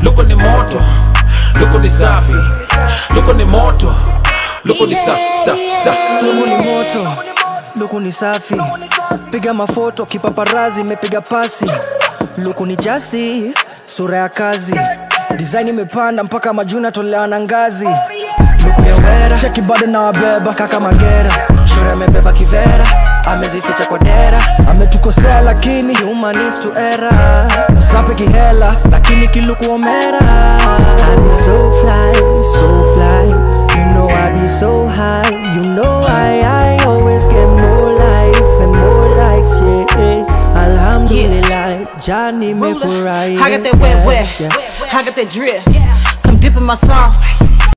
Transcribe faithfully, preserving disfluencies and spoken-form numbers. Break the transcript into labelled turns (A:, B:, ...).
A: luko ni moto, luko ni safi, luko ni moto, luko ni sa sa sa.
B: Luko ni moto, luko ni safi, piga mafoto kipaparazi mepiga pasi. Luko ni jasi, sura ya kazi, design imepanda mpaka majuna tolewa na ngazi. Luko ya wera, cheki bado na wabeba kaka Magera. Shure amebeba kivera, amezificha kwa dera. Ametukosea lakini human is to error. Msape kihela, lakini kiluku omera.
C: I be so fly, so fly. You know I be so high. You know I, I always get more life and more likes, yeah. Alhamdulillah, Johnny me for right.
D: I got that wet, wet, I got that drip. Come dip in my sauce.